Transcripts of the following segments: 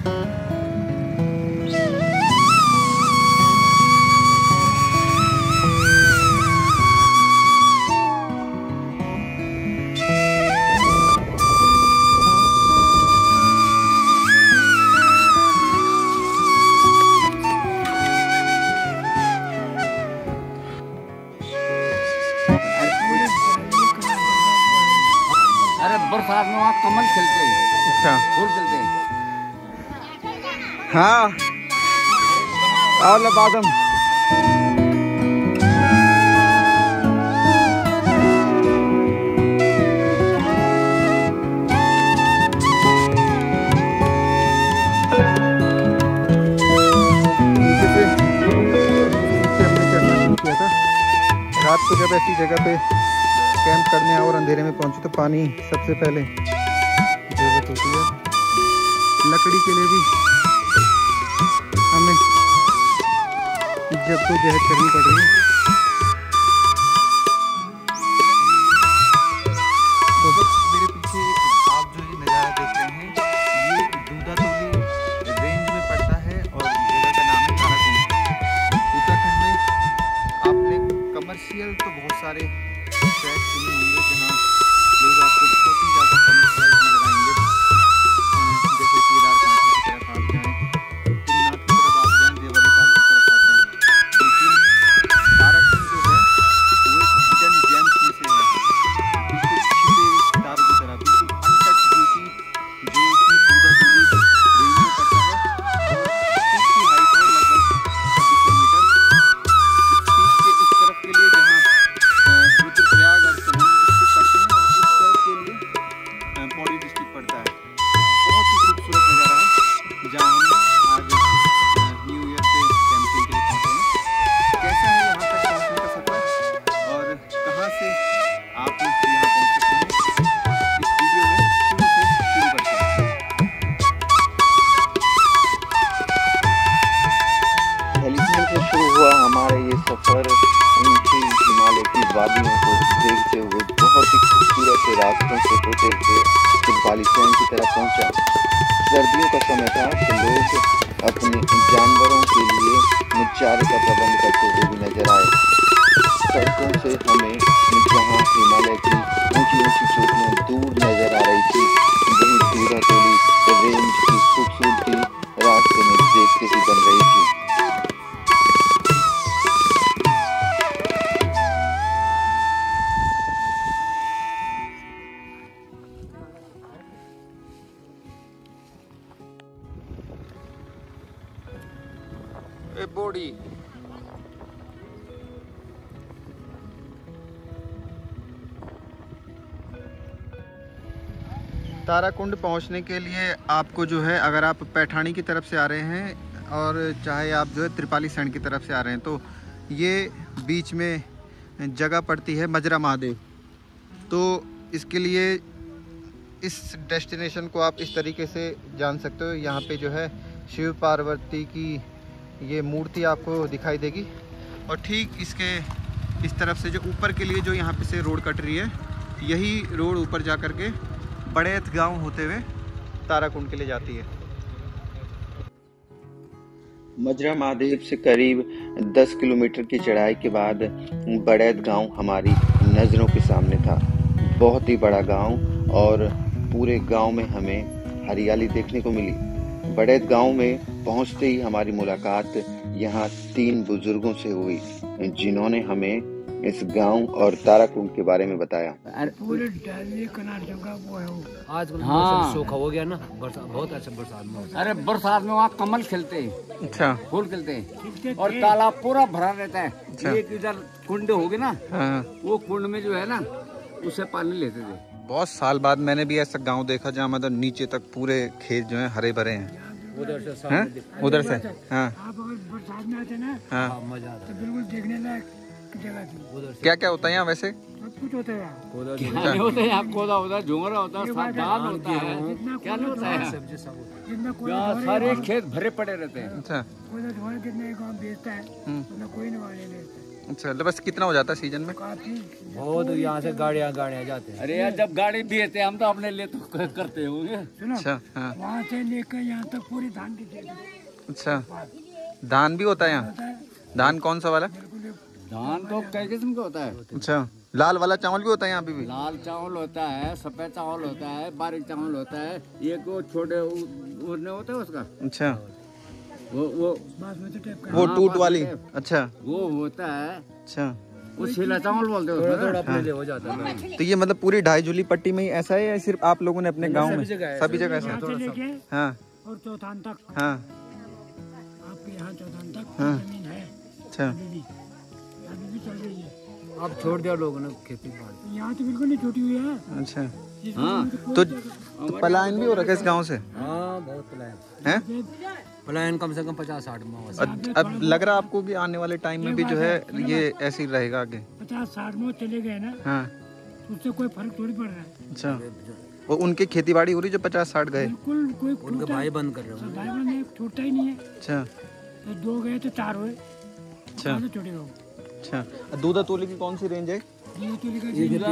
बरसात में वहाँ कमल खिलते हैं। अच्छा, फूल खिलते हैं। हाँ और बादम रात को जब ऐसी जगह पे कैंप करने और अंधेरे में पहुंचे तो पानी सबसे पहले जरूरत होती है। लकड़ी के लिए भी हमें जद्दोजहद करनी पड़ रही है। तो मेरे पीछे आप जो ये नज़ारा देख रहे हैं ये दूधातोली रेंज में पड़ता है और जगह का नाम है ताराकुंड। उत्तराखंड में आपने कमर्शियल तो बहुत सारे ट्रैक सुने होंगे जहाँ लोग आपको बहुत ही ज़्यादा कमर्शियल नजर आएंगे। जैसे केदारकांठ की तरफ आप जाएँ, तुंगनाथ की तरफ आप जाएँ, देवरी पार की तरफ आप जाएँ, लेकिन ताराकुंड जो है वो एक हिडन जेम में से है, बिल्कुल छिपे हुए सितारों की तरह, बिल्कुल अनटच ब्यूटी जो कि दूधातोली रेंज में पड़ता है और इसकी हाइट है लगभग 2600 मीटर। इस पीक के इस तरफ के लिए जहाँ रुद्रप्रयाग और चमोली डिस्ट्रिक्ट पड़ते हैं और उस तरफ के लिए पौड़ी डिस्ट्रिक्ट पड़ता है। बहुत ही खूबसूरत नज़ारा है जहाँ हम आज न्यू ईयर पे कैंपिंग के लिए पहुँचे हैं। कैसा है यहाँ तक पहुँचने का सफ़र और कहाँ से आप यहाँ पहुँच सकते हैं, इस वीडियो में शुरू से शुरू करते हैं। हेलीपैड से शुरू हुआ हमारा ये सफ़र ऊंची हिमालय की वादियों को देखते हुए बहुत ही खूबसूरत रास्तों से होते हुए त्रिपालीसैंण की तरफ पहुंचा। सर्दियों का समय था तो लोग अपने जानवरों के लिए चारे का प्रबंध करते हुए भी नजर आए। सड़कों से हमें जहाँ हिमालय की ऊंची ऊंची चोटियाँ दूर नजर आ रही थी वहीं दूधातोली रेंज की खूबसूरती रास्ते में देखते ही बन रही थी। बॉडी ताराकुंड पहुंचने के लिए आपको जो है अगर आप पैठानी की तरफ से आ रहे हैं और चाहे आप जो है त्रिपालीसैंण की तरफ से आ रहे हैं तो ये बीच में जगह पड़ती है मजरा महादेव। तो इसके लिए इस डेस्टिनेशन को आप इस तरीके से जान सकते हो। यहाँ पे जो है शिव पार्वती की ये मूर्ति आपको दिखाई देगी और ठीक इसके इस तरफ से जो ऊपर के लिए जो यहाँ पे से रोड कट रही है यही रोड ऊपर जा कर के बड़ैत गांव होते हुए ताराकुंड के लिए जाती है। मजरा महादेव से करीब 10 किलोमीटर की चढ़ाई के बाद बड़ैत गांव हमारी नज़रों के सामने था। बहुत ही बड़ा गांव और पूरे गांव में हमें हरियाली देखने को मिली। बड़ैत गांव में पहुंचते ही हमारी मुलाकात यहाँ 3 बुजुर्गों से हुई जिन्होंने हमें इस गांव और ताराकुंड के बारे में बताया। पूरे किनारे जगह वो है आज हाँ सूखा हो गया ना, बहुत अच्छा बरसात में। अरे बरसात में वहाँ कमल खिलते हैं। अच्छा, फूल खिलते हैं और तालाब पूरा भरा रहता है। एक इधर कुंड होगी ना, वो कुंड में जो है ना उससे पानी लेते थे। बहुत साल बाद मैंने भी ऐसा गांव देखा जहाँ मतलब नीचे तक पूरे खेत जो है हरे भरे हैं। उधर से उधर से हाँ आप अगर बरसात में आते ना हाँ मजा आता है, बिल्कुल देखने लायक जगह थी। उधर क्या क्या होता है यहाँ वैसे? सब कुछ होता है यहाँ। क्या होता है यहाँ? कोदा होता है, झुमरा होता है, धान होता है, क्या नहीं होता है? यहाँ सारे खेत भरे पड़े रहते हैं। अच्छा, कोदा धुआं कितने गाँव बेचता है, कोई नहीं वाले लेता है। अच्छा, तो बस कितना हो जाता है सीजन में? काफी बहुत यहाँ से गाड़ियाँ जाते हैं। अरे यार जब गाड़ी बेचते हम तो अपने लिए तो करते होंगे। सुनो, अच्छा, हाँ, वहाँ से लेकर यहाँ तक पूरी धान की खेती अच्छा, धान भी होता है यहाँ? होता है। धान कौन सा वाला? धान तो कई किस्म का होता है। अच्छा, लाल वाला चावल भी होता है यहाँ पे भी? लाल चावल होता है, सफेद चावल होता है, बारीक चावल होता है, एक वो छोटे उड़ने होता है उसका, अच्छा, वो बासमती टाइप का वो हाँ, टूट वाली, बासमती। अच्छा, वो होता है, अच्छा। वो छीला चावल बोलते हैं थोड़ा उसको। थोड़ा अपने लिए हो जाता है। तो ये मतलब पूरी ढाई जुली पट्टी में ही ऐसा है या सिर्फ आप लोगों ने अपने गांव में? सभी जगह ऐसा यहाँ है? से लेके हाँ, और चौथान तक, हाँ, आपके यहाँ चौथान तक हाँ। जमीन है अच्छा, अभी भी चल रही है। अब छोड़ दिया लोगों ने खेती बाड़ी। यहाँ तो बिल्कुल नहीं छूटी हुई है। अच्छा। हाँ तो पलायन भी हो रखा है इस गांव से, हाँ बहुत पलायन, हैं? पलायन कम से कम 50-60 में हो सकता है। अब लग रहा है आपको कि आने वाले टाइम में भी जो है ये ऐसे ही रहेगा आगे? 50-60 में चले गए ना, हाँ, तो उससे कोई फर्क थोड़ी पड़ रहा है। अच्छा। और उनकी खेती बाड़ी हो रही जो 50-60 गए? बिल्कुल कोई उनके छूटा- भाई बंद कर रहे सब भाई बहन एक छूटता ही नहीं है। अच्छा, तो 2 गए तो 4 हुए, अच्छा, तो छोटे हो। अच्छा। दूधा तोली की कौन सी रेंज है? ये तो लिखा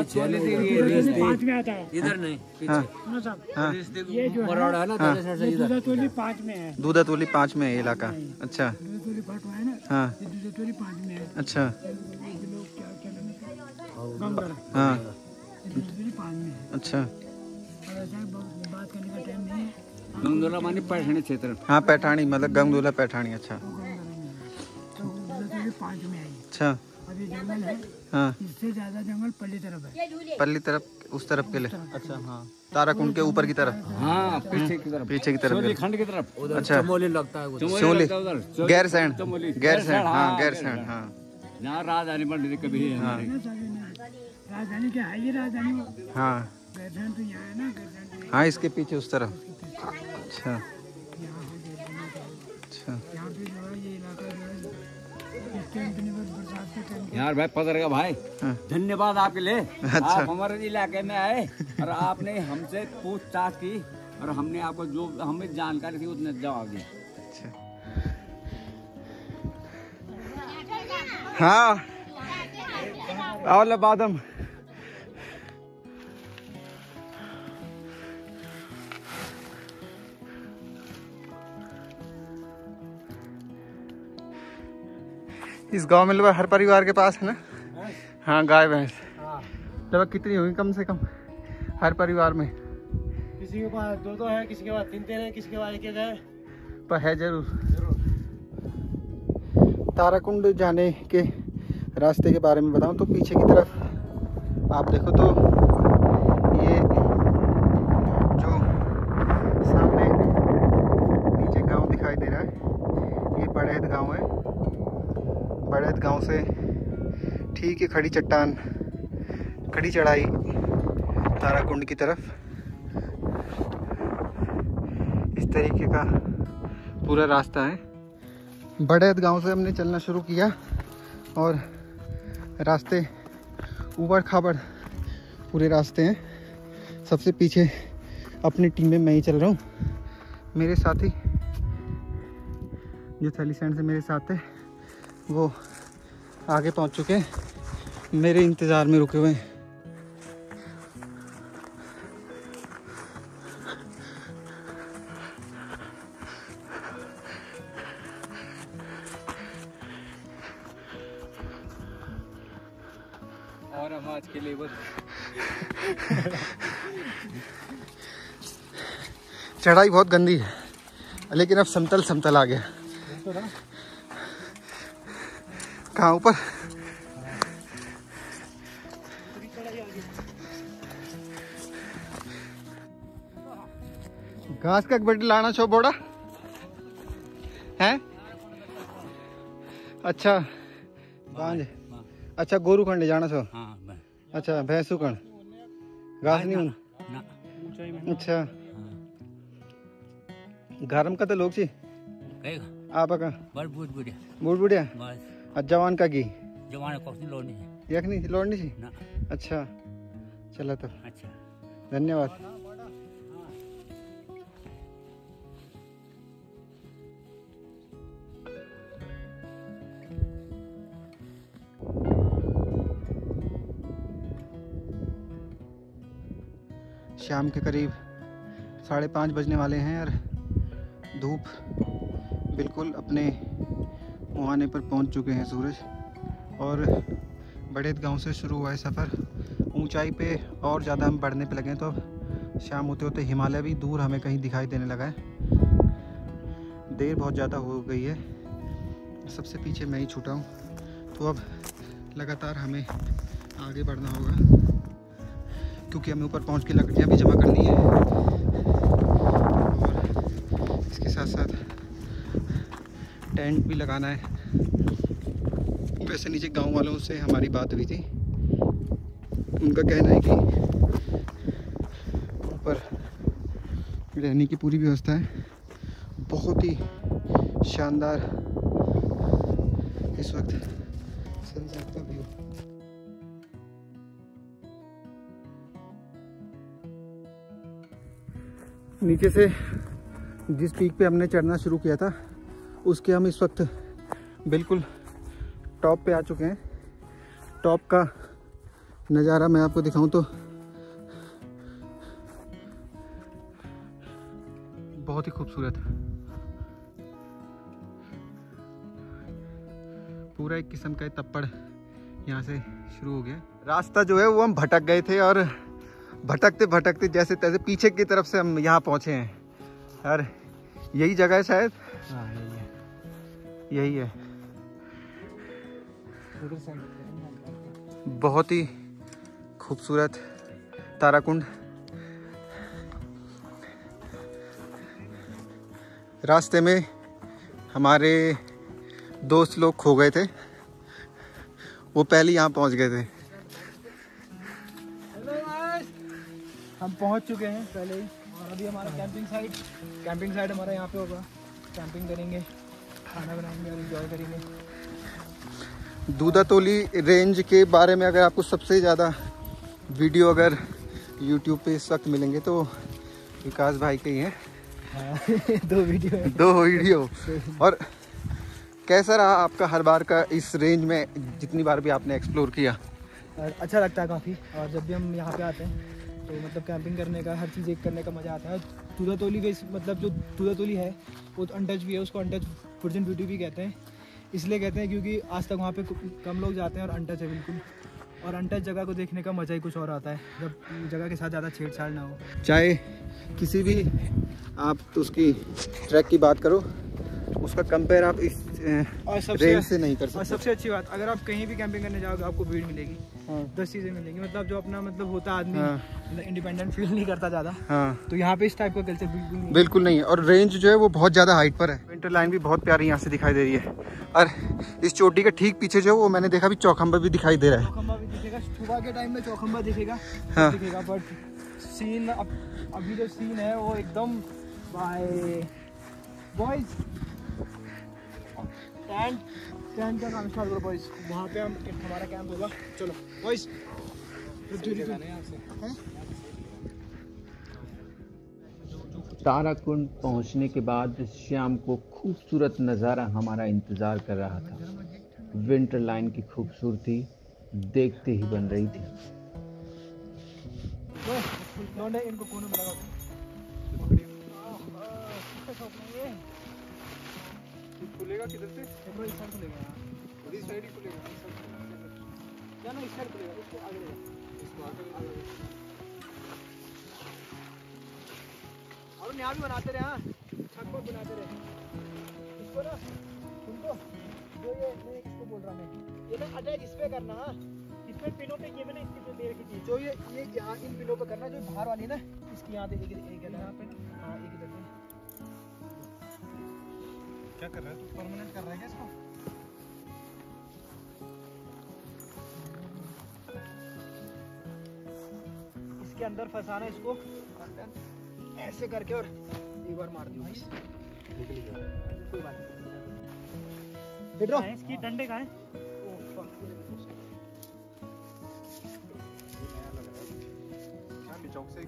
है। 5 में आता है। इधर नहीं, हाँ, सुनो साहब, हाँ, ये जो है मरवाड़ा है ना, हाँ। से ये इधर। दूधा तोली 5 में है। दूधा तोली 5 में है ये इलाका, अच्छा, दूधा तोली फाटवा है ना, हाँ, ये दूधा तोली 5 में है। अच्छा, ये लोग क्या गंगर, हाँ, ये दूधा तोली 5 में है। अच्छा, और ऐसा है, बात करने का टाइम नहीं है। गंगोला मानी पैठणी क्षेत्र। हाँ, पैठानी मतलब गंगदूला पैठानी, अच्छा, तो गंगर में है। तो दूधा तोली 5 में है। अच्छा, अभी जंगल है, हाँ, इससे ज्यादा जंगल पल्ली तरफ है। पल्ली तरफ उस तरफ के लिए, अच्छा, हाँ, ताराकुंड के ऊपर की तरफ, हाँ पीछे की तरफ, पीछे की तरफ सोली के खंड की तरफ। उधर अच्छा। चमोली लगता है उधर। चमोली सोली, लगता है उधर। गैरसैंण, चमोली, गैरसैंण, हाँ, गैरसैण, गैरसैण, हाँ, जहाँ राजधानी बन रही थी कभी है हमारी। ना सारे नहीं। राजधानी क्या है, ये राजधानी वो हाँ, गैरसैंण तो यहाँ है ना, गैरसैंण तो हाँ, इसके पीछे उस तरफ, यहाँ अच्छा, है गैरसैंण तो। अच्छा, यहाँ पे जो है ये इलाका जो है इस टाइम पे नहीं, बस बरसात के टाइम पे। यार भाई पदर का भाई, हाँ। धन्यवाद आपके लिए। आप हमारे इलाके में आए और आपने हमसे पूछताछ की और हमने आपको जो हमें जानकारी थी उसने जवाब दिया। हाँ, आओ बादम, इस गांव में लगभग हर परिवार के पास है ना? हाँ, गाय भैंस लगभग कितनी होगी कम से कम हर परिवार में? किसी के पास 2 है, किसी के पास 3 है, किसी के पास 1 है, पर है जरूर। ताराकुंड जाने के रास्ते के बारे में बताऊं तो पीछे की तरफ आप देखो तो ये जो सामने नीचे गांव दिखाई दे रहा है, ये बड़ैत गांव है। बड़ैत गांव से ठीक है खड़ी चट्टान, खड़ी चढ़ाई ताराकुंड की तरफ, इस तरीके का पूरा रास्ता है। बड़ैत गांव से हमने चलना शुरू किया और रास्ते ऊबड़ खाबड़ पूरे रास्ते हैं। सबसे पीछे अपनी टीम में मैं ही चल रहा हूँ, मेरे साथी जो थैलीसैंड से मेरे साथ थे वो आगे पहुँच चुके हैं, मेरे इंतज़ार में रुके हुए हैं। और हम आज के लिए बस चढ़ाई बहुत गंदी है लेकिन अब समतल समतल आ गया। कहाँ ऊपर? घास का बड़ी लाना छो बोड़ा है। अच्छा बांझ, अच्छा गोरू खंड जाना छो। हाँ अच्छा भैंसू खंड घास नहीं हूँ। ना अच्छा गरम का तो लोग ची आप का बड़ बहुत बढ़िया बूढ़ बुढ़िया बस जवान का की जवान को नहीं लोड नहीं यख नहीं लौड़नी ची। ना अच्छा चला तो अच्छा धन्यवाद। शाम के करीब 5:30 बजने वाले हैं और धूप बिल्कुल अपने मुहाने पर पहुंच चुके हैं सूरज। और बड़ेत गांव से शुरू हुआ है सफ़र, ऊंचाई पे और ज़्यादा हम बढ़ने पे लगे हैं। तो अब शाम होते होते हिमालय भी दूर हमें कहीं दिखाई देने लगा है। देर बहुत ज़्यादा हो गई है, सबसे पीछे मैं ही छूटा हूँ। तो अब लगातार हमें आगे बढ़ना होगा क्योंकि हमें ऊपर पहुँच के लकड़ियाँ भी जमा करनी है और इसके साथ साथ टेंट भी लगाना है। वैसे नीचे गांव वालों से हमारी बात हुई थी, उनका कहना है कि ऊपर रहने की पूरी व्यवस्था है। बहुत ही शानदार इस वक्त सनसेट का व्यू। नीचे से जिस पीक पे हमने चढ़ना शुरू किया था उसके हम इस वक्त बिल्कुल टॉप पे आ चुके हैं। टॉप का नज़ारा मैं आपको दिखाऊं तो बहुत ही खूबसूरत, पूरा एक किस्म का तप्पड़ यहाँ से शुरू हो गया। रास्ता जो है वो हम भटक गए थे और भटकते भटकते जैसे तैसे पीछे की तरफ से हम यहाँ पहुँचे हैं। और यही जगह है शायद, हाँ यही है। बहुत ही खूबसूरत ताराकुंड। रास्ते में हमारे दोस्त लोग खो गए थे, वो पहले यहाँ पहुँच गए थे। हम पहुंच चुके हैं पहले ही और अभी हमारा कैंपिंग साइट हमारा यहाँ पे होगा। कैंपिंग करेंगे, खाना बनाएंगे और एंजॉय करेंगे। दूधातोली रेंज के बारे में अगर आपको सबसे ज़्यादा वीडियो अगर YouTube पे इस वक्त मिलेंगे तो विकास भाई के ही हैं। दो वीडियो और कैसा रहा आपका हर बार का इस रेंज में, जितनी बार भी आपने एक्सप्लोर किया? अच्छा लगता है काफ़ी। और जब भी हम यहाँ पे आते हैं तो मतलब कैंपिंग करने का, हर चीज़ एक करने का मज़ा आता है। दूधातोली का मतलब जो दूधातोली है वो अनटच भी है, उसको अनटच वर्जिन ब्यूटी भी कहते हैं। इसलिए कहते हैं क्योंकि आज तक वहाँ पे कम लोग जाते हैं और अनटच है बिल्कुल। और अनटच जगह को देखने का मज़ा ही कुछ और आता है जब जगह के साथ ज़्यादा छेड़छाड़ ना हो। चाहे किसी भी आप तो उसकी ट्रैक की बात करो, उसका कंपेयर आप इस रेंज से नहीं कर सकते। और सबसे अच्छी बात, अगर आप कहीं भी कैंपिंग करने जाओगे आपको भीड़ मिलेगी। 10 चीज़ें मिलेंगी, मतलब जो अपना मतलब होता है आदमी मतलब इंडिपेंडेंट फील नहीं करता ज़्यादा। तो यहाँ पे इस टाइप का कल्चर बिल्कुल नहीं है। और रेंज जो है वो बहुत ज़्यादा हाइट पर है। विंटर लाइन भी बहुत प्यारी यहाँ से दिखाई दे रही है। और इस चोटी के ठीक पीछे जो वो मैंने देखा भी चौखंबा भी दिखाई दे रहा है। चौखंबा भी दिखेगा, सुबह के टाइम में चौखंबा दिखेगा। दिखेगा बट सीन अभी जो सीन है वो एकदम बॉयज टेंट का काम स्टार्ट करो बॉयज। वहाँ पे हमारा कैंप होगा। चलो बॉयज। ताराकुंड पहुंचने के बाद शाम को खूबसूरत नज़ारा हमारा इंतज़ार कर रहा था। विंटर लाइन की खूबसूरती देखते ही बन रही थी। इनको कोने में लगा खुलेगा किधर से? इस साइड खुलेगा, इस साइड ही खुलेगा। क्या ना इस साइड खुलेगा, इसको आगे ले और यहाँ भी बनाते रहे। हाँ छत पर बनाते रहे इसको ना। तुमको जो ये मैं इसको बोल रहा मैं ये ना अटैच इस पे करना। हाँ इस पे पिनों पे ये मैंने इसके पे दे रखी थी। जो ये यहाँ इन पिनों पे करना, जो बाहर वाली ना इसकी यहाँ पे एक यहाँ पे ना। हाँ एक इधर पे। क्या कर रहा है तू? परमानेंट कर रहा है क्या इसको? इसके अंदर फंसाना इसको ऐसे करके और एक बार मार दियो। कोई बात नहीं। इसकी डंडे कहाँ है? चौक से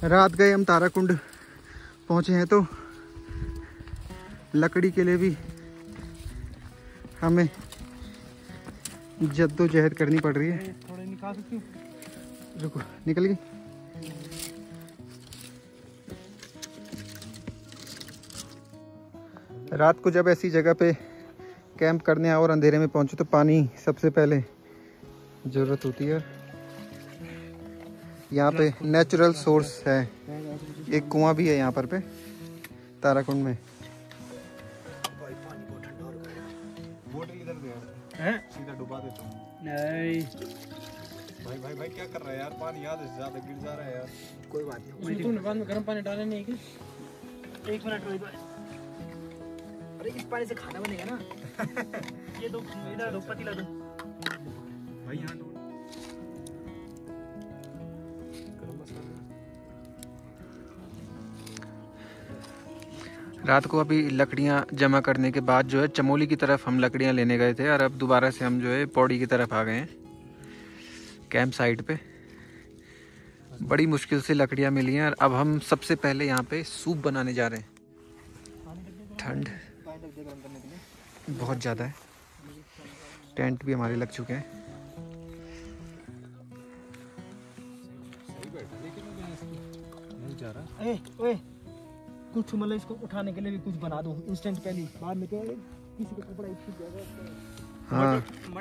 रात गए हम ताराकुंड पहुँचे हैं, तो लकड़ी के लिए भी हमें जद्दोजहद करनी पड़ रही है। थोड़ा निकाल सकती हूँ? रुको, निकल गई। रात को जब ऐसी जगह पे कैंप करने और अंधेरे में पहुंचे तो पानी सबसे पहले ज़रूरत होती है। यहाँ पे नेचुरल सोर्स है, एक कुआं भी है यहाँ पर पे ताराकुंड में। सीधा डुबा देता हूँ। नहीं भाई भाई भाई क्या कर रहा है यार, पानी याद से ज्यादा गिर जा रहा है यार। कोई बात नहीं, तुमने बाद में गर्म पानी डाला नहीं है क्या? 1 मिनट रुको। अरे इस पानी से खाना बनेगा ना। ये दो इधर दो पतीला दो भाई यहाँ डूब गरम मसाला। रात को अभी लकड़ियाँ जमा करने के बाद जो है चमोली की तरफ हम लकड़ियाँ लेने गए थे, और अब दोबारा से हम जो है पौड़ी की तरफ आ गए हैं कैंप साइट पे। बड़ी मुश्किल से लकड़ियाँ मिली हैं, और अब हम सबसे पहले यहाँ पे सूप बनाने जा रहे हैं। ठंड बहुत ज़्यादा है, टेंट भी हमारे लग चुके हैं। ओए कुछ मतलब इसको उठाने के लिए भी कुछ बना दो इंस्टेंट पहले, बाद में क्या है किसी का कपड़ा इसी जगह। हाँ,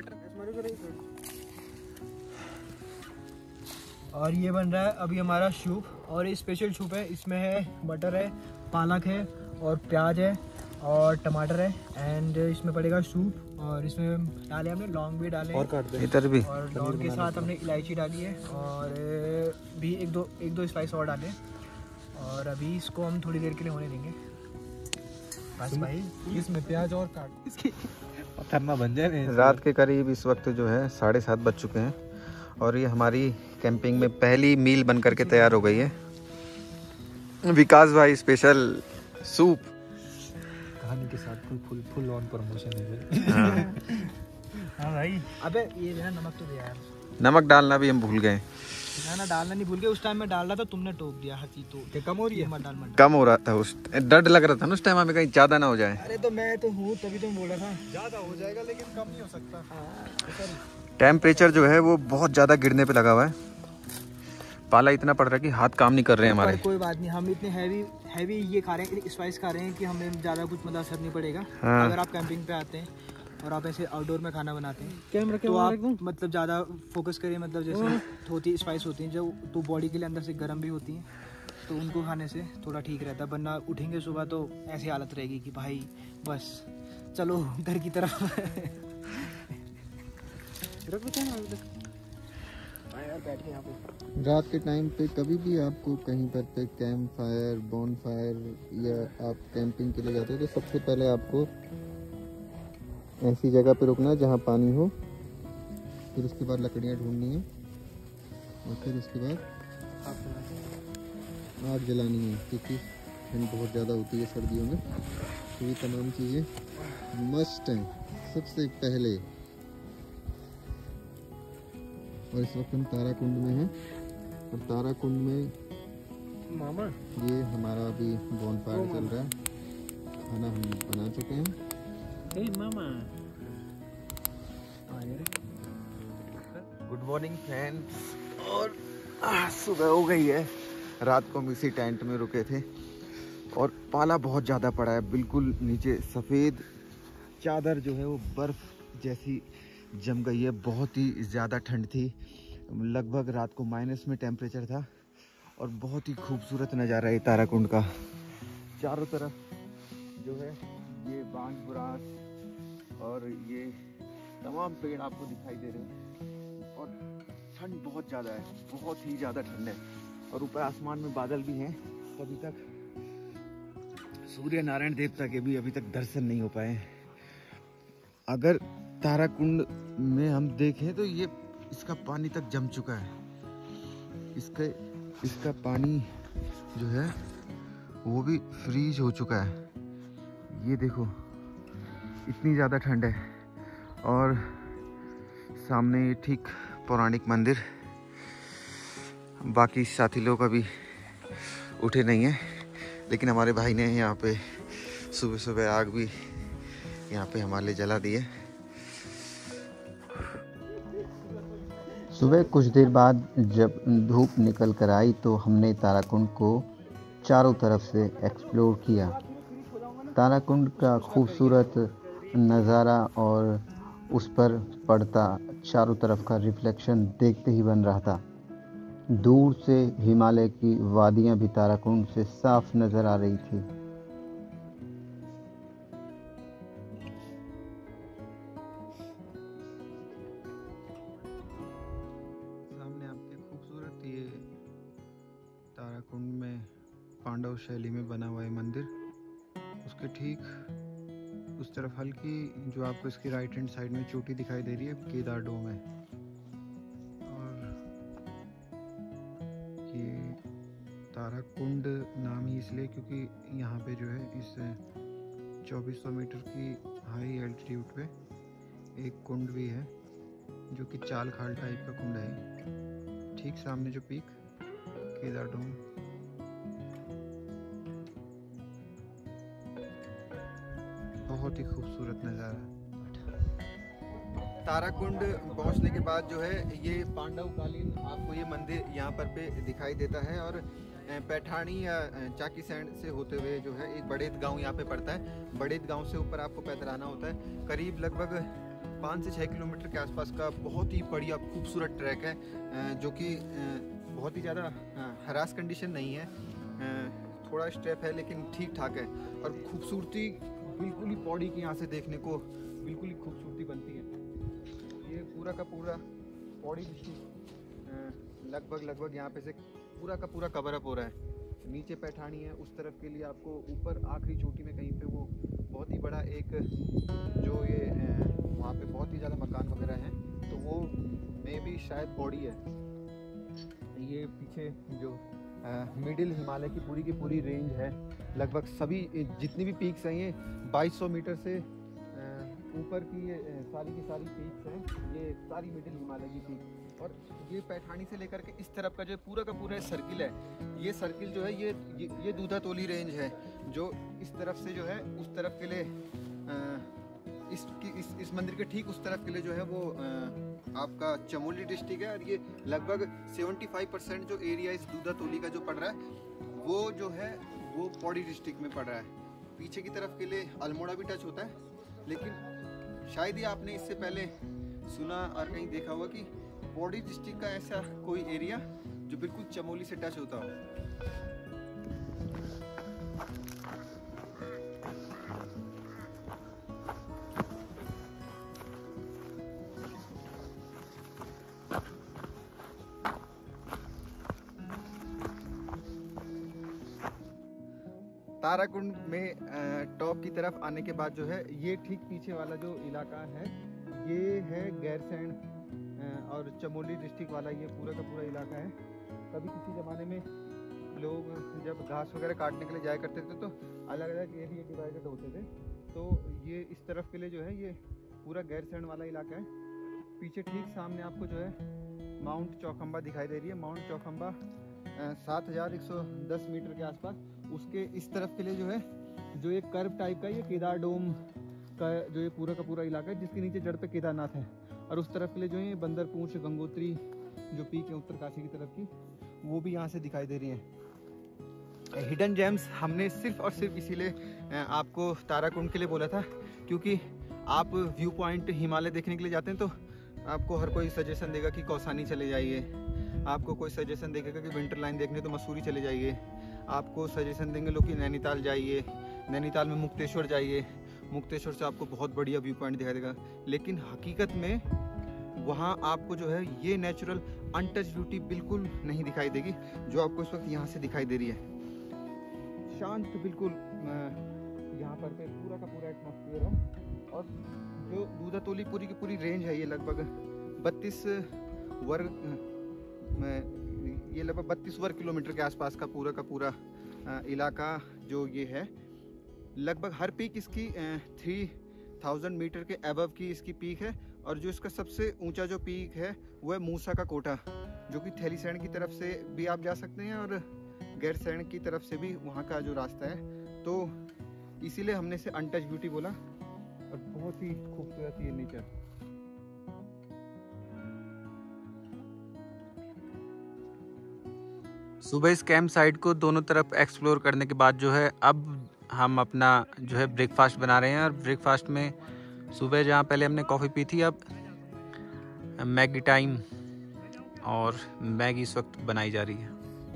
और ये बन रहा है अभी हमारा सूप, और ये स्पेशल सूप है। इसमें है मटर है, पालक है और प्याज है और टमाटर है, एंड इसमें पड़ेगा सूप। और इसमें डाले हमने लौंग भी डाले और काट दे इधर भी, और लौंग के साथ हमने इलायची डाली है, और भी एक दो स्पाइस और डाले। और अभी इसको हम थोड़ी देर के लिए होने देंगे बस भाई। इसमें प्याज और काट इसकी पत्थर ना बन जाए। रात के करीब इस वक्त जो है 7:30 बज चुके हैं, और ये हमारी कैंपिंग में पहली मील बन करके तैयार हो गई है। विकास भाई स्पेशल सूप। कहानी के साथ फुल ऑन प्रमोशन है। हाँ भाई। अबे ये लेना, नमक तो दे यार। नमक डालना भी हम भूल गए। ना डालना नहीं भूल गए, उस टाइम में डाल रहा था, तुमने टोक दिया हर चीज। तो कम हो रही है? मत डाल मत डाल। कम हो रहा था, उस डर लग रहा था ना उस टाइम हमें कहीं ज़्यादा ना हो जाए। अरे तो मैं तो हूँ तभी तो बोला था ज्यादा हो जाएगा, लेकिन कम नहीं हो सकता। टेम्परेचर जो है वो बहुत ज़्यादा गिरने पे लगा हुआ है। पाला इतना पड़ रहा है कि हाथ काम नहीं कर रहे हैं हमारे। कोई बात नहीं, हम इतने हैवी ये खा रहे हैं, स्पाइस खा रहे हैं कि हमें ज़्यादा कुछ मतलब असर नहीं पड़ेगा। हाँ। अगर आप कैंपिंग पे आते हैं और आप ऐसे आउटडोर में खाना बनाते हैं तो आप मतलब ज़्यादा फोकस करिए, मतलब जैसे होती स्पाइस होती हैं जो तो बॉडी के लिए अंदर से गर्म भी होती हैं, तो उनको खाने से थोड़ा ठीक रहता है। वरना उठेंगे सुबह तो ऐसी हालत रहेगी कि भाई बस चलो घर की तरफ। रात के टाइम पे कभी भी आपको कहीं पर पे कैंप फायर, बॉन फायर या आप कैंपिंग के लिए जाते हो तो सबसे पहले आपको ऐसी जगह पे रुकना है जहाँ पानी हो, फिर उसके बाद लकड़ियाँ ढूंढनी है, और फिर उसके बाद आग जलानी है, क्योंकि ठंड बहुत ज़्यादा होती है सर्दियों में। तो ये तमाम चीज़ें मस्ट हैं सबसे पहले। और इस वक्त हम ताराकुंड में हैं, और ताराकुंड में मामा ये हमारा अभी बॉनफायर चल रहा है। खाना हम बना चुके हैं। मामा गुड मॉर्निंग फ्रेंड्स, और सुबह हो गई है। रात को हम इसी टेंट में रुके थे, और पाला बहुत ज़्यादा पड़ा है। बिल्कुल नीचे सफ़ेद चादर जो है वो बर्फ़ जैसी जम गई है। बहुत ही ज़्यादा ठंड थी, लगभग रात को माइनस में टेम्परेचर था, और बहुत ही खूबसूरत नज़ारा है ताराकुंड का। चारों तरफ जो है ये बांज बुरास और ये तमाम पेड़ आपको दिखाई दे रहे हैं, और ठंड बहुत ज़्यादा है, बहुत ही ज़्यादा ठंड है। और ऊपर आसमान में बादल भी हैं। अभी तक सूर्य नारायण देवता के भी अभी तक दर्शन नहीं हो पाए। अगर ताराकुंड में हम देखें तो ये इसका पानी तक जम चुका है। इसका पानी जो है वो भी फ्रीज हो चुका है। ये देखो इतनी ज़्यादा ठंड है। और सामने ठीक पौराणिक मंदिर, बाकी साथी लोग अभी उठे नहीं हैं, लेकिन हमारे भाई ने यहाँ पे सुबह सुबह आग भी यहाँ पे हमारे लिए जला दी है। सुबह कुछ देर बाद जब धूप निकल कर आई तो हमने ताराकुंड को चारों तरफ से एक्सप्लोर किया। ताराकुंड का खूबसूरत नज़ारा और उस पर पड़ता चारों तरफ का रिफ्लेक्शन देखते ही बन रहा था। दूर से हिमालय की वादियां भी ताराकुंड से साफ नज़र आ रही थी। सामने आपके खूबसूरत ये ताराकुंड में पांडव शैली में बना हुआ है मंदिर। उसके ठीक उस तरफ हल्की जो आपको इसकी राइट हैंड साइड में चोटी दिखाई दे रही है, केदार डोम है। और ये ताराकुंड नाम ही इसलिए क्योंकि यहाँ पे जो है इस 2400 मीटर की हाई एल्टीट्यूड पे एक कुंड भी है जो कि चाल खाल टाइप का कुंड है। ठीक सामने जो पीक केदार डोम। बहुत ही खूबसूरत नज़ारा। ताराकुंड पहुंचने के बाद जो है ये पांडवकालीन आपको ये मंदिर यहाँ पर पे दिखाई देता है। और पैठानी या चाकी सैंड से होते हुए जो है एक बड़ेत गांव यहाँ पे पड़ता है। बड़ेत गांव से ऊपर आपको पैदल आना होता है। करीब लगभग 5 से 6 किलोमीटर के आसपास का बहुत ही बढ़िया खूबसूरत ट्रैक है, जो कि बहुत ही ज़्यादा हरास कंडीशन नहीं है, थोड़ा स्टेप है लेकिन ठीक ठाक है। और खूबसूरती बिल्कुल ही पौड़ी की यहाँ से देखने को बिल्कुल ही खूबसूरती बनती है। ये पूरा का पूरा पौड़ी डिस्ट्रिक्ट लगभग यहाँ पे से पूरा का पूरा कवर अप हो रहा है। नीचे पैठानी है, उस तरफ के लिए आपको ऊपर आखिरी चोटी में कहीं पे वो बहुत ही बड़ा एक जो ये वहाँ पे बहुत ही ज़्यादा मकान वगैरह हैं, तो वो में भी शायद पौड़ी है। ये पीछे जो मिडिल हिमालय की पूरी रेंज है। लगभग सभी जितनी भी पीक्स हैं ये 2200 मीटर से ऊपर की ये सारी की सारी पीक्स हैं, ये सारी मिडिल हिमालय की पीक। और ये पैठानी से लेकर के इस तरफ का जो पूरा का पूरा सर्किल है, ये सर्किल जो है ये दूधातोली रेंज है, जो इस तरफ से जो है उस तरफ के लिए इस मंदिर के ठीक उस तरफ के लिए जो है वो आपका चमोली डिस्ट्रिक्ट है। और ये लगभग 75% जो एरिया इस दूधातोली का जो पड़ रहा है वो जो है वो पौड़ी डिस्ट्रिक्ट में पड़ रहा है। पीछे की तरफ के लिए अल्मोड़ा भी टच होता है, लेकिन शायद ही आपने इससे पहले सुना और कहीं देखा होगा कि पौड़ी डिस्ट्रिक्ट का ऐसा कोई एरिया जो बिल्कुल चमोली से टच होता हो। ताराकुंड में टॉप की तरफ आने के बाद जो है ये ठीक पीछे वाला जो इलाका है ये है गैरसैंण और चमोली डिस्ट्रिक्ट वाला ये पूरा का पूरा इलाका है। कभी किसी ज़माने में लोग जब घास वगैरह काटने के लिए जाया करते थे तो अलग अलग एरिया डिवाइडेड होते थे। तो ये इस तरफ के लिए जो है ये पूरा गैरसैंण वाला इलाका है। पीछे ठीक सामने आपको जो है माउंट चौखंबा दिखाई दे रही है। माउंट चौखंबा 7110 मीटर के आसपास। उसके इस तरफ के लिए जो है जो एक कर्व टाइप का ये केदार डोम का जो ये पूरा का पूरा इलाका है, जिसके नीचे जड़ पे केदारनाथ है। और उस तरफ के लिए जो है बंदर पूंछ गंगोत्री जो पीक है उत्तरकाशी की तरफ की, वो भी यहाँ से दिखाई दे रही हैं। हिडन जेम्स हमने सिर्फ और सिर्फ इसीलिए आपको ताराकुंड के लिए बोला था क्योंकि आप व्यू पॉइंट हिमालय देखने के लिए जाते हैं तो आपको हर कोई सजेशन देगा कि कौसानी चले जाइए, आपको कोई सजेशन देगा कि विंटर लाइन देखने तो मसूरी चले जाइए, आपको सजेशन देंगे लोग कि नैनीताल जाइए, नैनीताल में मुक्तेश्वर जाइए, मुक्तेश्वर से आपको बहुत बढ़िया व्यू पॉइंट दिखाई देगा। लेकिन हकीकत में वहाँ आपको जो है ये नेचुरल अनटच ब्यूटी बिल्कुल नहीं दिखाई देगी जो आपको इस वक्त यहाँ से दिखाई दे रही है। शांत बिल्कुल यहाँ पर पे पूरा का पूरा एटमॉस्फेयर है। और जो दूधातोली पूरी की पूरी रेंज है ये लगभग 32 वर्ग किलोमीटर के आसपास का पूरा इलाका जो ये है। लगभग हर पीक इसकी 3000 मीटर के अबव की इसकी पीक है। और जो इसका सबसे ऊंचा जो पीक है वो है मूसा का कोटा, जो कि थैलीसैंण की तरफ से भी आप जा सकते हैं और गैरसैंण की तरफ से भी वहाँ का जो रास्ता है, तो इसीलिए हमने इसे अनटच ब्यूटी बोला। और बहुत ही खूबसूरत ये नेचर। सुबह इस कैंप साइट को दोनों तरफ एक्सप्लोर करने के बाद जो है अब हम अपना जो है ब्रेकफास्ट बना रहे हैं। और ब्रेकफास्ट में सुबह जहाँ पहले हमने कॉफ़ी पी थी, अब मैगी टाइम, और मैगी इस वक्त बनाई जा रही है।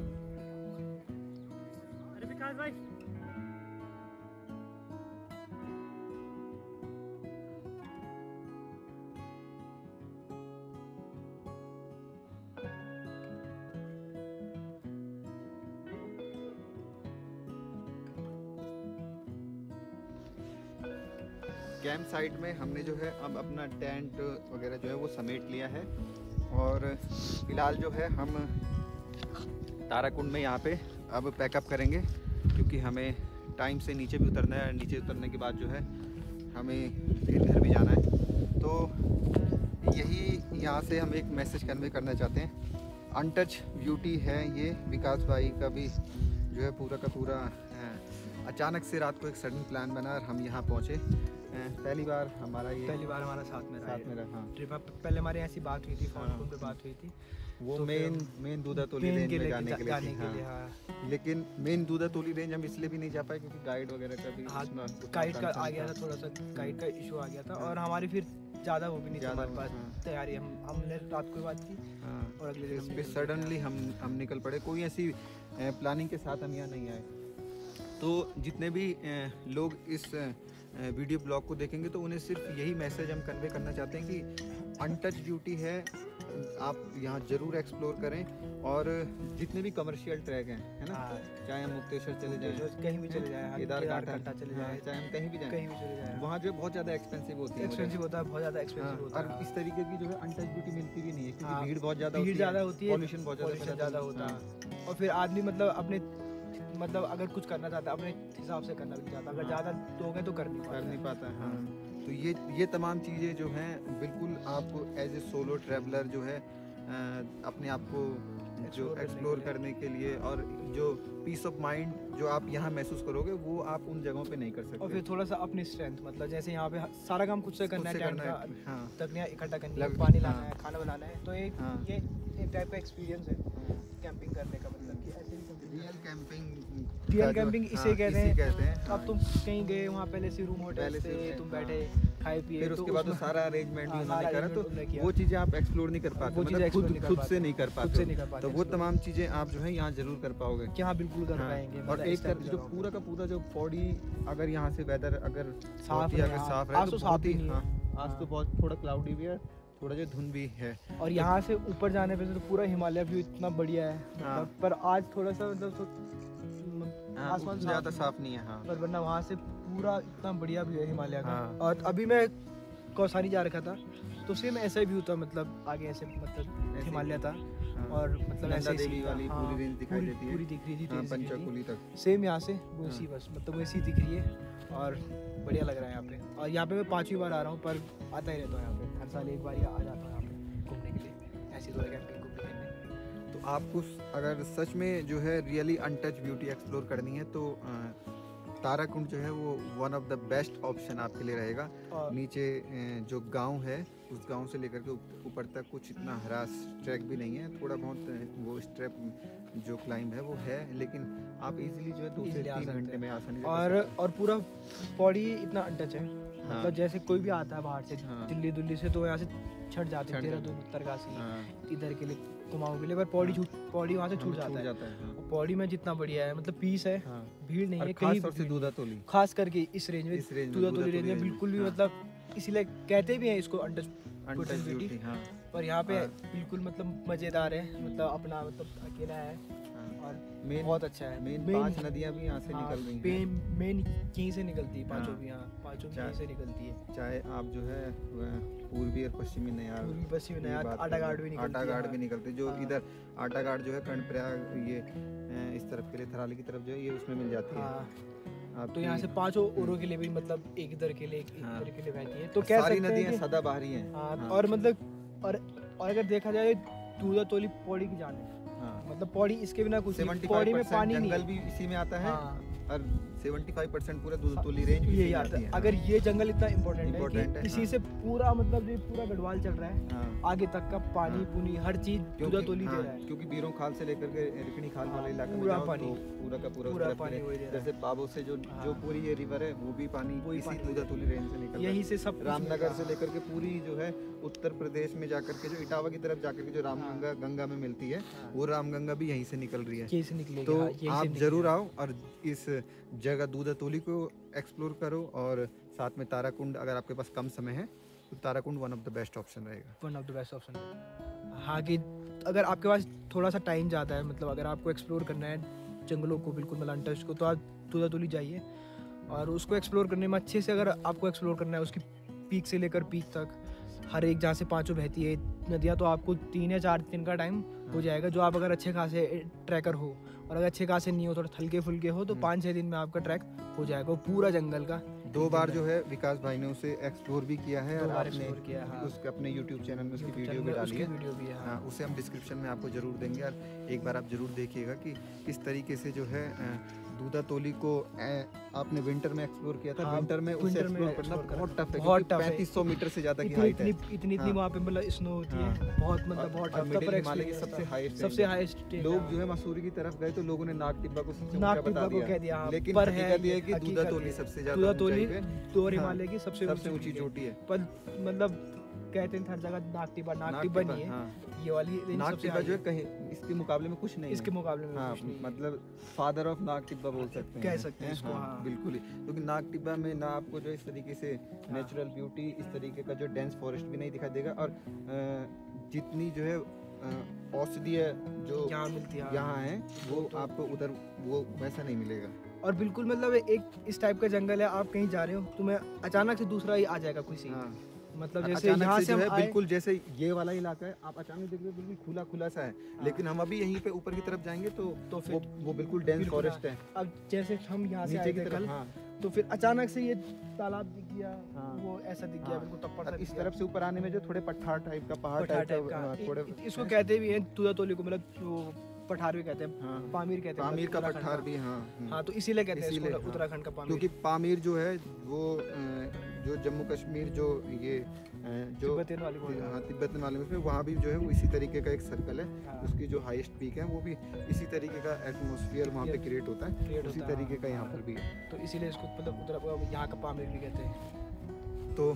कैंप साइट में हमने जो है अब अपना टेंट वगैरह जो है वो समेट लिया है। और फिलहाल जो है हम ताराकुंड में यहाँ पे अब पैकअप करेंगे, क्योंकि हमें टाइम से नीचे भी उतरना है। नीचे उतरने के बाद जो है हमें फिर घर भी जाना है। तो यही यहाँ से हम एक मैसेज कन्वे करना चाहते हैं। अनटच ब्यूटी है ये। विकास भाई का भी जो है पूरा का पूरा अचानक से रात को एक सडन प्लान बना और हम यहाँ पहुँचे। पहली बार हमारा साथ में रहा। ट्रिप पहले हमारे ऐसी बात हुई थी, फोन पे बात हुई थी, वो तो मेन दूधातोली रेंज में जाने के लिए। हाँ। लेकिन मेन दूधातोली रेंज हम इसलिए भी नहीं जा पाए क्योंकि गाइड वगैरह का भी गाइड का आ गया था, थोड़ा सा गाइड का इशू आ गया था। और हमारी फिर ज़्यादा वो भी नहीं था हमारे पास तैयारी। हमने रात को बात की और अगले दिन सडनली हम निकल पड़े। कोई ऐसी प्लानिंग के साथ हम यहाँ नहीं आए। तो जितने भी लोग इस वीडियो ब्लॉग को देखेंगे तो उन्हें सिर्फ यही मैसेज हम कन्वे करना चाहते हैं कि अनटच ब्यूटी है, आप यहाँ ज़रूर एक्सप्लोर करें। और जितने भी कमर्शियल ट्रैक हैं, है ना, चाहे हम मुक्तेश्वर चले जाएं, कहीं भी चले जाएं, केदारघट्टा चले जाएं, चाहे हम कहीं भी जाएं, वहाँ जो बहुत ज़्यादा एक्सपेंसिव होती है, बहुत ज़्यादा एक्सपेंसिव होता है। और इस तरीके की जो है अनटच ब्यूटी मिलती भी नहीं है, क्योंकि भीड़ बहुत ज़्यादा होती है, पॉल्यूशन बहुत ज़्यादा होता है। और फिर आदमी मतलब अगर कुछ करना चाहता है अपने हिसाब से करना भी चाहता है, अगर ज़्यादा लोग हैं तो कर नहीं पाता। हाँ। तो ये तमाम चीज़ें जो हैं बिल्कुल आप एज ए सोलो ट्रैवलर जो है अपने आप को जो एक्सप्लोर करने के लिए, और जो पीस ऑफ माइंड जो आप यहाँ महसूस करोगे वो आप उन जगहों पे नहीं कर सकते। और फिर थोड़ा सा अपनी स्ट्रेंथ, मतलब जैसे यहाँ पे सारा काम खुद से करना है, तकनीक इकट्ठा करनी है, पानी लाना है, खाना बनाना है। तो ये टाइप का एक्सपीरियंस है कैंपिंग करने का। मतलब कि ऐसे रियल कैंपिंग इसे कहते हैं। अब तुम कहीं गए, वहाँ पहले से रूम होटल से तुम बैठे, खाए पिए, फिर उसके बाद सारा अरेंजमेंट भी उन्होंने करा, तो वो चीज़ें आप एक्सप्लोर नहीं कर पाते, मतलब खुद से नहीं कर पाते। तो वो तमाम चीज़ें आप जो है यहाँ जरूर कर पाओगे। यहाँ बिल्कुल कर पाएंगे। और एक तरफ जो पूरा का पूरा जो पौड़ी, अगर यहाँ से वेदर अगर साफ रहे तो साफ ही। आज तो बहुत थोड़ा क्लाउडी भी है, थोड़ा जो धुंध भी है। और यहाँ से ऊपर जाने पे तो पूरा हिमालय व्यू इतना बढ़िया है। पर आज थोड़ा सा मतलब आसमान ज़्यादा साफ नहीं है। हाँ। पर वरना वहाँ से पूरा इतना बढ़िया व्यू है हिमालय का। और अभी मैं कौसानी जा रखा था तो सेम ऐसा ही व्यू था, मतलब आगे ऐसे मतलब हिमालय था। और मतलब ऐसे देवी वाली पूरी रेंज दिखाई देती है, पूरी दिख रही थी पंचकुली तक सेम यहाँ से वैसी, बस मतलब वैसी दिख रही है। और बढ़िया लग रहा है यहाँ पे। और यहाँ पे मैं 5वीं बार आ रहा हूँ, पर आता ही रहता हूँ यहाँ पे, हर साल एक बार आ जाता हूँ यहाँ पे घूमने के लिए, ऐसी थोड़ा कैंपिंग घूमने के लिए। तो आपको अगर सच में जो है रियली अनटच ब्यूटी एक्सप्लोर करनी है तो ताराकुंड जो है वो one of the best option आपके लिए रहेगा। नीचे जो गांव है उस गांव से लेकर के ऊपर तक कुछ इतना हरास ट्रैक भी नहीं है, थोड़ा बहुत वो स्ट्रेप जो क्लाइंब है वो है, लेकिन आप इजीली जो है 2 से 3 घंटे में आसानी से और पूरा पौड़ी इतना अनटच है। मतलब जैसे कोई भी आता है बाहर से, दिल्ली से, तो यहाँ से छट जाते हैं, देहरादून, उत्तरकाशी इधर के लिए कुमाऊं के लिए, पर पौड़ी वहाँ से छूट जाता है। पौड़ी में जितना बढ़िया है, मतलब पीस है, भीड़ नहीं है कहीं, खास करके इस रेंज में, दूधातोली रेंज में बिल्कुल भी, मतलब इसीलिए कहते भी हैं इसको अनटच ब्यूटी। पर यहाँ पे बिल्कुल मतलब मजेदार है, मतलब अपना मतलब अकेला है और बहुत अच्छा है। मेन 5 नदियाँ भी यहाँ से निकल रही हैं। मेन यहीं से निकलती है, पांचों भी यहीं से निकलती है। चाहे आप जो है पूर्वी और पश्चिमी नयार, आटाघाट भी निकलते, जो इधर आटाघाट जो है कर्णप्रयाग, ये इस तरफ के लिए थराली की तरफ जो है ये उसमें मिल जाती है। तो यहाँ से 5 औरों के लिए भी, मतलब एक इधर के लिए, एक इधर के लिए बहती है। तो क्या सारी नदियाँ सदाबहारी हैं। और मतलब और अगर देखा जाए दूधातोली पौड़ी की जाने, मतलब पौड़ी इसके बिना कुछ नहीं, 75% पौड़ी में पानी नहीं जंगल है। भी इसी में आता है हाँ। और 75% पूरा दूधतोली रेंज भी यही इसी में आता आती है। है। अगर ये जंगल इतना इम्पोर्टेंट है Important कि है, इसी हाँ। से पूरा मतलब ये पूरा गढ़वाल चल रहा है, हाँ। आगे तक का पानी हाँ। पुनी हर चीज दूधा तोली दे रहा है। क्योंकि बीरों खाल से लेकर के रिकनी खाल वाले इलाके में पूरा जाओ पानी। तो पूरा का पूरा उस पूरा तरफ पानी में वही दे रहा है। जैसे पाबो से जो हाँ। पूरी ये रिवर है वो भी पानी वही इसी पानी दूधातोली रेंज से निकल यहीं से सब कुछ रामनगर मिलता से है। लेकर के पूरी जो है उत्तर प्रदेश में जाकर के जो इटावा की तरफ जाकर के जो रामगंगा गंगा में मिलती है वो रामगंगा भी यहीं से निकल रही है। यहीं से निकलेगी। तो हाँ, यहीं से आप निकलेगी। जरूर आओ और इस जगह दूधातोली को एक्सप्लोर करो और साथ में ताराकुंड अगर आपके पास कम समय है तो Tarakund one of the best option रहेगा। One of the best option. हाँ कि अगर आपके पास थोड़ा सा टाइम ज़्यादा है, मतलब अगर आपको एक्सप्लोर करना है जंगलों को बिल्कुल मतलब अनटच्ड को, तो आप दूधातोली जाइए और उसको एक्सप्लोर करने में अच्छे से अगर आपको एक्सप्लोर करना है उसकी पीक से लेकर पीक तक हर एक जहाँ से पांचों बहती है नदियाँ, तो आपको 3 या 4 दिन का टाइम हो जाएगा। जो आप अगर अच्छे खासे ट्रैकर हो और अगर अच्छे खासे नहीं हो, थोड़ा हल्के फुल्के हो, तो 5-6 दिन में आपका ट्रैक हो जाएगा वो पूरा जंगल का। 2 बार जो है विकास भाई ने उसे एक्सप्लोर भी किया है 2 और बार आपने एक्सप्लोर किया है, हाँ। उसके अपने YouTube चैनल में उसकी YouTube वीडियो चैनल भी में डाली उसकी है। वीडियो भी है, हाँ। हाँ, उसे हम डिस्क्रिप्शन में आपको जरूर देंगे और एक बार आप जरूर देखिएगा कि किस तरीके से जो है दूधातोली को आपने विंटर में एक्सप्लोर किया था। हाँ, विंटर में उसे विंटर में एक्सप्लोर करना explore बहुत करना टफ है, बहुत क्योंकि tough है। 3500 मीटर से ज्यादा की इतनी हाइट है। इतनी हाँ। वहाँ पे मतलब स्नो होती हाँ। है, बहुत मतलब बहुत और tough था, मिडिल पर हिमालय की experience सबसे था। हाईएस्ट सबसे हाईएस्ट लोग जो है मसूरी की तरफ गए तो लोगों ने नाग टिब्बा को सबसे नाग ऊंचा बता टिब्बा को कह दिया, हाँ। लेकिन पर हकीकत ये है कि हकीकत दूधातोली है। सबसे ज्यादा दूधातोली ऊंचाई पे, दो हाँ, हिमालय की सबसे ऊंची चोटी है। पर मतलब कहते हैं हर जगह नाग टिब्बा नहीं है, हाँ। ये वाली रेंज नाग सबसे टिब्बा हाई जो है है। कहीं इसके मुकाबले में कुछ नहीं इसके है। मुकाबले में हाँ, कुछ नहीं है। मतलब फादर ऑफ नाग टिब्बा बोल सकते हैं, कह सकते हैं इसको, हाँ। बिल्कुल ही, क्योंकि नाग टिब्बा में ना आपको जो इस तरीके से नेचुरल ब्यूटी, इस तरीके का जो डेंस फॉरेस्ट भी नहीं दिखाई देगा और जितनी जो है औषधीय जो यहाँ मिलती है, यहाँ है वो आपको उधर वो वैसा नहीं मिलेगा। और बिल्कुल मतलब एक इस टाइप का जंगल है, आप कहीं जा रहे हो तुम्हें अचानक से दूसरा ही आ जाएगा कोई सीन। हाँ। मतलब जैसे अचानक यहाँ से से जो हम है आए, बिल्कुल जैसे ये वाला इलाका है, आप अचानक देख रहे हो बिल्कुल खुला खुला सा है, लेकिन हम अभी यहीं पे ऊपर की तरफ जाएंगे तो फिर वो बिल्कुल डेंस बिल्कुल, फॉरेस्ट है। अब जैसे हम यहाँ से नीचे आए की थे तरफ, कल, हाँ। तो फिर अचानक से ये तालाब दिख गया, हाँ। वो ऐसा दिख गया, हाँ। बिल्कुल टप्पड़ सा और दिख इस गया। तरफ से ऊपर आने में जो थोड़े पठार टाइप का, पहाड़ पठार टाइप टाइप का, का थोड़े इसको कहते भी हैं दूधातोली को, मतलब जो पठार भी कहते हैं, हाँ। पामीर कहते हैं, पामीर का उत्तराखंड पठार भी, हाँ। हाँ, तो इसीलिए कहते हैं इसीलिए, इसको हाँ। उत्तराखंड का पामीर। क्योंकि पामीर जो है वो जो जम्मू कश्मीर जो ये जो तिब्बतन वाली border है। हाँ, तिब्बतन वाले में वहाँ भी जो है वो इसी तरीके का एक सर्कल है, हाँ। उसकी जो हाईएस्ट पीक है वो भी इसी तरीके का एटमॉस्फेयर वहाँ पे क्रिएट होता है, Create उसी होता है, तरीके हाँ। का यहाँ पर भी है। तो इसीलिए इसको मतलब उत्तर यहाँ का पामीर भी कहते हैं। तो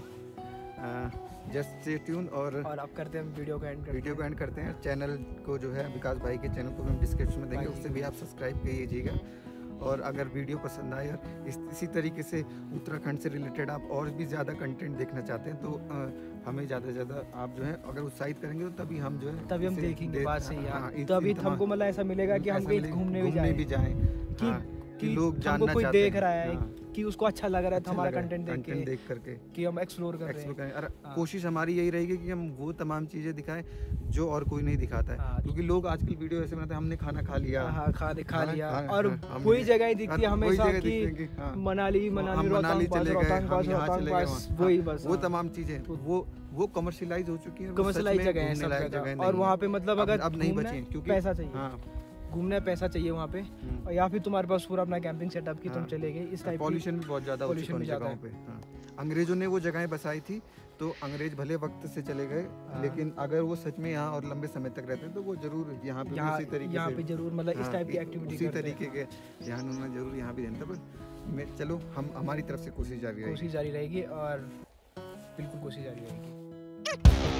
जस्ट स्टे ट्यून और अब करते हैं वीडियो को एंड वीडियो को एंड करते हैं। चैनल को जो है विकास भाई के चैनल को हम डिस्क्रिप्शन में देंगे, भाई उससे भी आप सब्सक्राइब कीजिएगा। और अगर वीडियो पसंद आए और इसी तरीके से उत्तराखंड से रिलेटेड आप और भी ज़्यादा कंटेंट देखना चाहते हैं तो हमें ज़्यादा से ज़्यादा आप जो है अगर उत्साहित करेंगे तो तभी हम जो है तभी हम इसे देखेंगे, बात सही हाँ, है। तभी हमको मतलब ऐसा मिलेगा कि हम ऐसा कहीं मिले- घूमने भी जाएं कि हाँ, कि लोग हमको जानना कोई चाहते देख हैं, रहा है, हाँ, कि उसको अच्छा लग रहा है, तो अच्छा हमारा लग रहा है, कंटेंट कंटेंट देख करके कि हम एक्सप्लोर कर रहे एक्सप्लोर हैं। करें। और हाँ। कोशिश हमारी यही रहेगी कि हम वो तमाम चीज़ें दिखाएं जो और कोई नहीं दिखाता है, हाँ। क्योंकि लोग आजकल वीडियो ऐसे बनाते हैं, हमने खाना खा लिया, हाँ, खा लिया हाँ, और हाँ, कोई हमने- जगह ही दिखती है हाँ, वही हमेशा जगह कि दिखेंगी, हाँ। मनाली हम रोहतांग चले गए, रोहतांग हम पास यहाँ रोहतांग चले पास गए, वही हाँ, बस। वो हाँ। तमाम चीज़ें वो कमर्शियलाइज हो चुकी हैं, कमर्शियलाइज जगह है सब जगह, और वहाँ पे मतलब अगर अब नहीं घूमना बची है, हैं, क्योंकि पैसा चाहिए, हाँ, घूमना है पैसा चाहिए वहाँ पे, और या फिर तुम्हारे पास पूरा अपना कैंपिंग सेटअप की तुम हाँ। चले गए इस टाइप की। पॉल्यूशन भी बहुत ज़्यादा हो चुका pollution है उन भी ज़्यादा जगहों पे। हाँ। अंग्रेजों ने वो जगहें बसाई थी तो अंग्रेज भले वक्त से चले गए, लेकिन अगर वो सच में यहाँ और लंबे समय तक रहते हैं तो वो जरूर यहाँ पे भी उसी तरीके यहाँ से पे जरूर मतलब इस हाँ, टाइप की एक्टिविटी उसी करते हैं। तरीके के ध्यान उन्होंने जरूर यहाँ भी देना था। पर चलो हम हमारी तरफ से कोशिश जारी रहेगी। कोशिश जारी रहेगी और बिल्कुल कोशिश जारी रहेगी।